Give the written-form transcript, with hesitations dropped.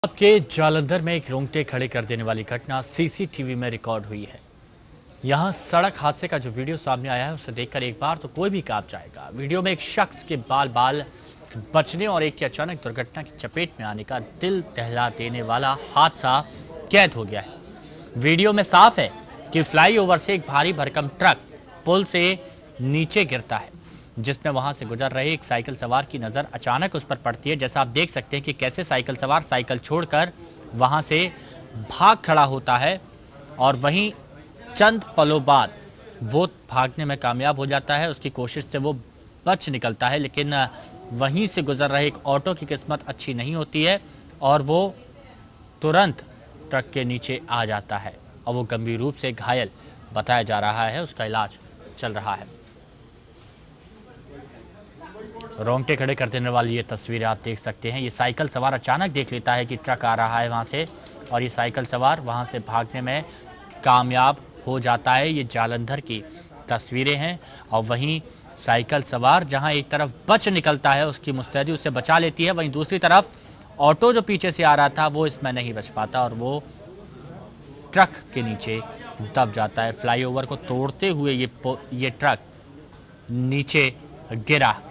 के जालंधर में एक रोंगटे खड़े कर देने वाली घटना सीसीटीवी में रिकॉर्ड हुई है। यहां सड़क हादसे का जो वीडियो सामने आया है उसे देखकर एक बार तो कोई भी कांप जाएगा। वीडियो में एक शख्स के बाल बाल बचने और एक की अचानक दुर्घटना की चपेट में आने का दिल दहला देने वाला हादसा कैद हो गया है। वीडियो में साफ है कि फ्लाईओवर से एक भारी भरकम ट्रक पुल से नीचे गिरता है, जिसमें वहां से गुजर रहे एक साइकिल सवार की नजर अचानक उस पर पड़ती है। जैसा आप देख सकते हैं कि कैसे साइकिल सवार साइकिल छोड़कर वहां से भाग खड़ा होता है और वहीं चंद पलों बाद वो भागने में कामयाब हो जाता है। उसकी कोशिश से वो बच निकलता है, लेकिन वहीं से गुजर रहे एक ऑटो की किस्मत अच्छी नहीं होती है और वो तुरंत ट्रक के नीचे आ जाता है और वो गंभीर रूप से घायल बताया जा रहा है। उसका इलाज चल रहा है। रोंगटे खड़े कर देने वाली ये तस्वीरें आप देख सकते हैं। ये साइकिल सवार अचानक देख लेता है कि ट्रक आ रहा है वहां से, और ये साइकिल सवार वहां से भागने में कामयाब हो जाता है। ये जालंधर की तस्वीरें हैं और वहीं साइकिल सवार जहां एक तरफ बच निकलता है, उसकी मुस्तैदी उसे बचा लेती है, वहीं दूसरी तरफ ऑटो जो पीछे से आ रहा था वो इसमें नहीं बच पाता और वो ट्रक के नीचे दब जाता है। फ्लाईओवर को तोड़ते हुए ये ट्रक नीचे गिरा।